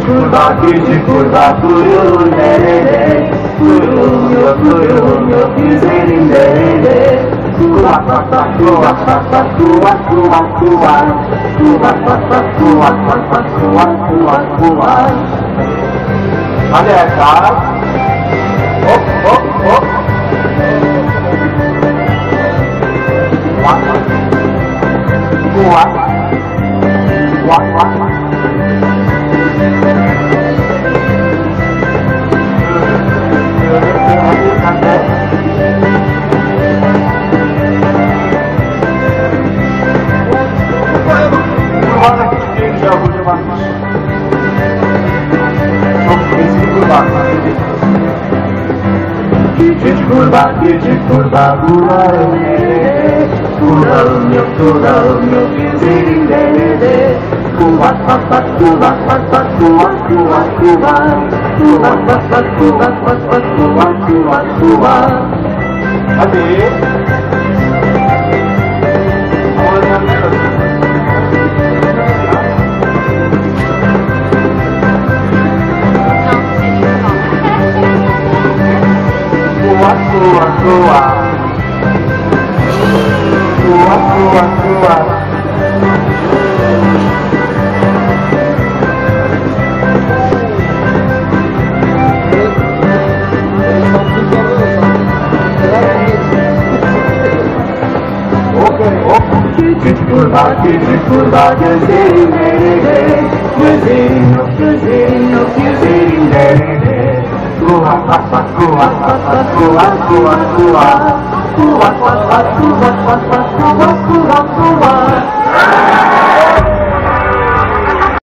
küçük kurbağa kuyruğun nerede? Kuyruğum yok güzelim nerede? Kuvak vak vak kuvak vak vak kuvak kuvak kuvak. Kuvak vak vak kuvak vak vak kuvak kuvak kuvak. Hadi Erkan. Hop hop hop. Vak vak. Kuvak. Vak vak vak. Kurbağa küçük değilmiş ya kocamanmış. Çok eski kurbağa. Küçük kurbağa kulağım nerede? Kulağım yok güzelim nerede? Kuvak vak vak kuvak vak vak kuvak kuvak kuvak. Kuvak vak vak kuvak vak vak kuvak kuvak kuvak. Hadi. Kuat, kuat, kuat. Kuat, kuat, kuat. Oke, oke. Küçük kurbağa gözlerim nerede? Gözlerim yok güzelim nerede? Kuvak vak vak kuvak vak vak kuvak kuvak kuvak. Kuvak vak vak kuvak